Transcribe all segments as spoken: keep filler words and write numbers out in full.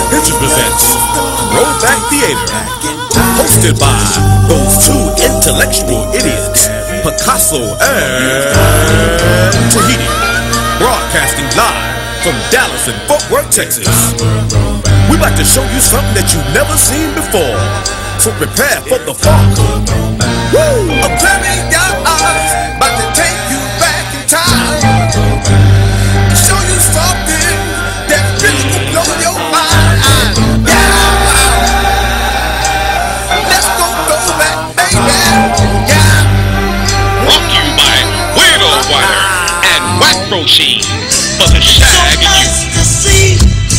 WhackPiktures presents Throwback Theater, hosted by those two intellectual idiots, Pikahsso and Tahiti, broadcasting live from Dallas and Fort Worth, Texas. We about to show you something that you've never seen before, so prepare for the funk. Woo! I'm clapping your eyes, about to take you back in time, show you something that really will blow your mind. Yeah! Let's go throwback, baby. Yeah! Brought to you by Weirdo Water and Whack Protein for the shag so nice you. to see.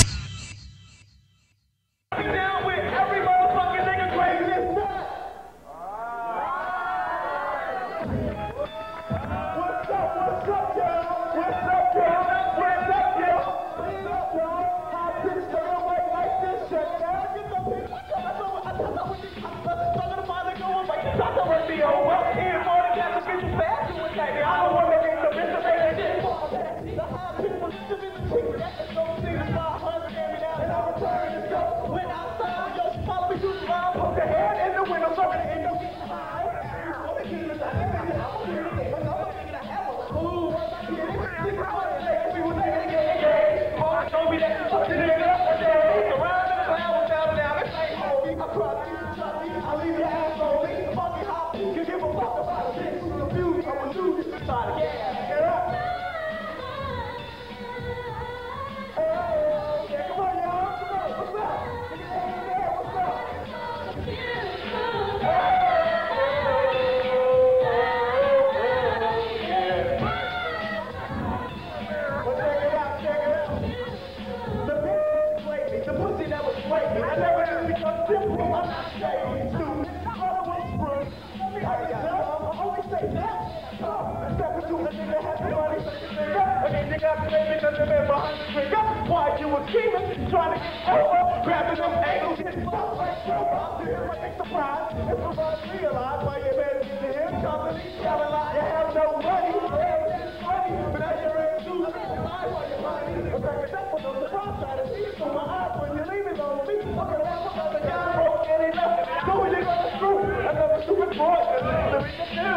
Why you were scheming, trying to get over, grabbing them angles, getting fucked like Trump. Ain't surprised if somebody realize why you better get to him company, telling lie you have no money, it's funny, but now you're ready to do something lie while you're money. In fact, that's what the surprise try to see through my eyes when you leave it on me. Fucking around with other guy broke and he left. So when you gonna screw another stupid boy, cause that's what we can do.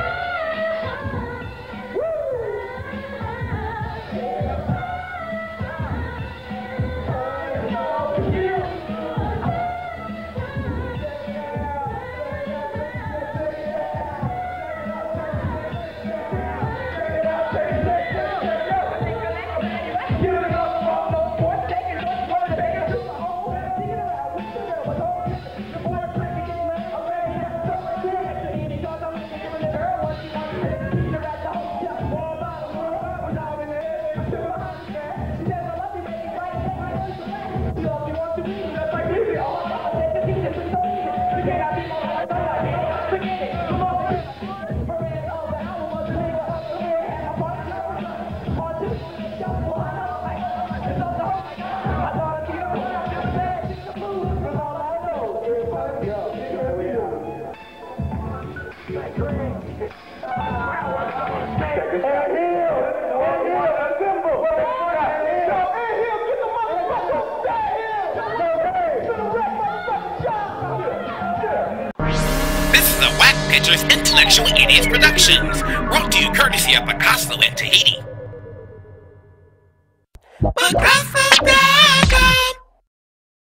WhackPiktures Intellectual Idiots Productions, brought to you courtesy of Pikahsso and Tahiti. Pikahsso Tahiti!